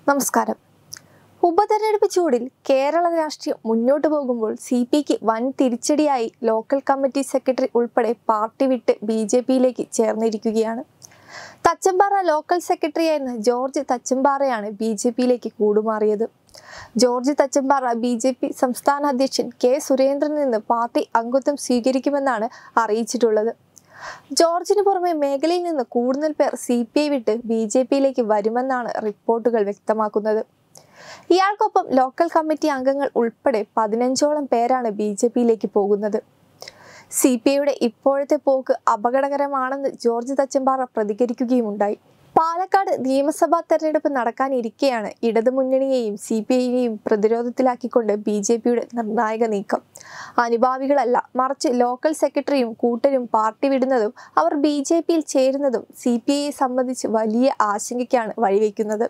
നമസ്കാരം. ഉപതെരഞ്ഞെടുപ്പ് ചൂടിൽ കേരള രാഷ്ട്രീയം മുന്നോട്ട് പോകുമ്പോൾ സിപിക്ക് വൻ തിരിച്ചടിയായി ലോക്കൽ കമ്മിറ്റി സെക്രട്ടറി ഉൾപ്പെടെ പാർട്ടി വിട്ട് ബിജെപിയിലേക്ക് ചേർന്നിരിക്കുകയാണ്. തച്ചമ്പാറ ലോക്കൽ സെക്രട്ടറിയായിരുന്ന ജോർജ് തച്ചമ്പാറയാണ് ബിജെപിയിലേക്ക് കൂടുമാറിയത്. ജോർജ് തച്ചമ്പാറ ബിജെപി സംസ്ഥാന അധ്യക്ഷൻ കെ സുരേന്ദ്രനിൽ നിന്ന് പാർട്ടി അംഗത്വം സ്വീകരിക്കുമെന്നാണ് അറിയിച്ചിട്ടുള്ളത്. ജോർജിന് പുറമെ മേഖലയിൽ നിന്ന് കൂടുതൽ പേർ സിപിഐ വിട്ട് ബിജെപിയിലേക്ക് വരുമെന്നാണ് റിപ്പോർട്ടുകൾ വ്യക്തമാക്കുന്നത്. ഇയാൾക്കൊപ്പം ലോക്കൽ കമ്മിറ്റി അംഗങ്ങൾ ഉൾപ്പെടെ 15ഓളം പേരാണ് ബിജെപിയിലേക്ക് പോകുന്നത്. സിപിഐയുടെ ഇപ്പോഴത്തെ പോക്ക് അപകടകരമാണെന്ന് ജോർജ് തച്ചമ്പാറ പ്രതികരിക്കുകയുമുണ്ടായി. പാലക്കാട് നിയമസഭാ തെരഞ്ഞെടുപ്പ് നടക്കാനിരിക്കെയാണ് ഇടതുമുന്നണിയെയും സിപിഐയെയും പ്രതിരോധത്തിലാക്കിക്കൊണ്ട് ബിജെപിയുടെ നിർണായക നീക്കം. അനുഭാവികളല്ല, മറിച്ച് ലോക്കൽ സെക്രട്ടറിയും കൂട്ടരും പാർട്ടി വിടുന്നതും അവർ ബിജെപിയിൽ ചേരുന്നതും സിപിഐയെ സംബന്ധിച്ച് വലിയ ആശങ്കയ്ക്കാണ് വഴിവെക്കുന്നത്.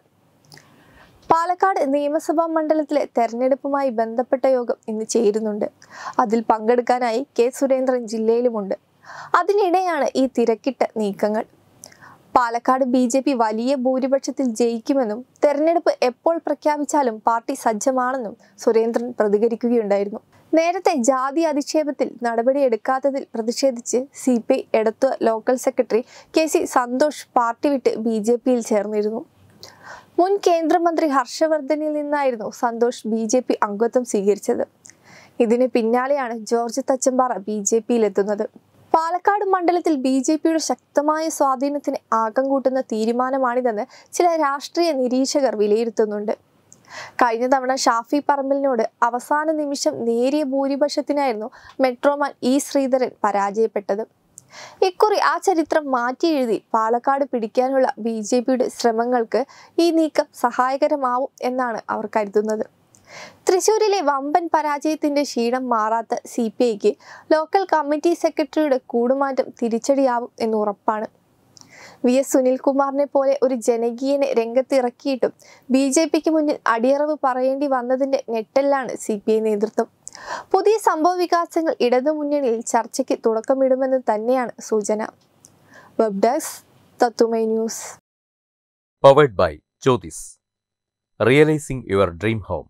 പാലക്കാട് നിയമസഭാ മണ്ഡലത്തിലെ തെരഞ്ഞെടുപ്പുമായി ബന്ധപ്പെട്ട യോഗം ഇന്ന് ചേരുന്നുണ്ട്. അതിൽ പങ്കെടുക്കാനായി കെ സുരേന്ദ്രൻ ജില്ലയിലുമുണ്ട്. അതിനിടെയാണ് ഈ തിരക്കിട്ട നീക്കങ്ങൾ. പാലക്കാട് ബിജെപി വലിയ ഭൂരിപക്ഷത്തിൽ ജയിക്കുമെന്നും തെരഞ്ഞെടുപ്പ് എപ്പോൾ പ്രഖ്യാപിച്ചാലും പാർട്ടി സജ്ജമാണെന്നും സുരേന്ദ്രൻ പ്രതികരിക്കുകയുണ്ടായിരുന്നു. നേരത്തെ ജാതി അധിക്ഷേപത്തിൽ നടപടിയെടുക്കാത്തതിൽ പ്രതിഷേധിച്ച് CPI Edathua local secretary K C. Santhosh party വിട്ട് ബിജെപിയിൽ ചേർന്നിരുന്നു. മുൻ കേന്ദ്രമന്ത്രി ഹർഷവർദ്ധനിൽ നിന്നായിരുന്നു സന്തോഷ് ബിജെപി അംഗത്വം സ്വീകരിച്ചത്. ഇതിന് പിന്നാലെയാണ് ജോർജ് തച്ചമ്പാറ ബിജെപിയിലെത്തുന്നത്. പാലക്കാട് മണ്ഡലത്തിൽ ബിജെപിയുടെ ശക്തമായ സ്വാധീനത്തിന് ആക്കം കൂട്ടുന്ന തീരുമാനമാണിതെന്ന് ചില രാഷ്ട്രീയ നിരീക്ഷകർ വിലയിരുത്തുന്നുണ്ട്. കഴിഞ്ഞ തവണ ഷാഫി പറമ്പിലിനോട് അവസാന നിമിഷം നേരിയ ഭൂരിപക്ഷത്തിനായിരുന്നു മെട്രോമാൻ ഇ ശ്രീധരൻ പരാജയപ്പെട്ടത്. ഇക്കുറി ആ ചരിത്രം മാറ്റി എഴുതി പാലക്കാട് പിടിക്കാനുള്ള ബിജെപിയുടെ ശ്രമങ്ങൾക്ക് ഈ നീക്കം സഹായകരമാവും എന്നാണ് അവർ കരുതുന്നത്. തൃശൂരിലെ വമ്പൻ പരാജയത്തിന്റെ ക്ഷീണം മാറാത്ത സിപിഐക്ക് ലോക്കൽ കമ്മിറ്റി സെക്രട്ടറിയുടെ കൂടുമാറ്റം തിരിച്ചടിയാവും എന്ന് ഉറപ്പാണ്. വി.എസ്. സുനിൽകുമാറിനെ പോലെ ഒരു ജനകീയനെ രംഗത്തിറക്കിയിട്ടും ബിജെപിക്ക് മുന്നിൽ അടിയറവ് പറയേണ്ടി വന്നതിന്റെ ഞെട്ടലിലാണ് സിപിഐ നേതൃത്വം. പുതിയ സംഭവ വികാസങ്ങൾ ഇടതുമുന്നണിയിൽ ചർച്ചയ്ക്ക് തുടക്കമിടുമെന്ന് തന്നെയാണ് സൂചന. വെബ് ഡെസ്ക് തത്തുമൈ news. Powered by Jyotis. Realizing your dream home.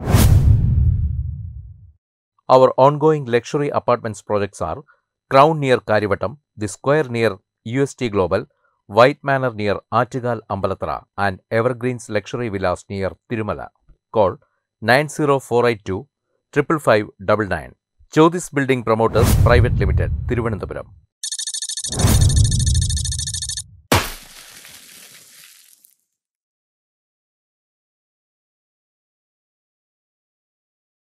Our ongoing luxury apartments projects are Crown near Karivattam, The Square near UST Global, White Manor near Attigal Ambalathara, and Evergreens Luxury Villas near Tirumala. Call 90482 55599. Jyotis Building Promoters Private Limited, Thiruvananthapuram.